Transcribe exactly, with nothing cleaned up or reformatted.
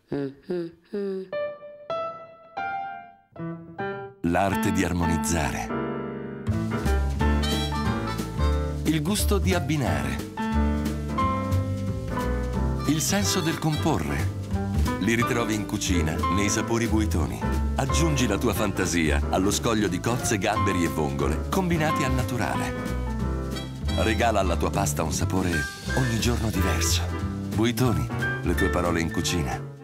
L'arte di armonizzare. Il gusto di abbinare. Il senso del comporre. Li ritrovi in cucina, nei sapori Buitoni. Aggiungi la tua fantasia allo scoglio di cozze, gamberi e vongole, combinati al naturale. Regala alla tua pasta un sapore ogni giorno diverso. Buitoni, le tue parole in cucina.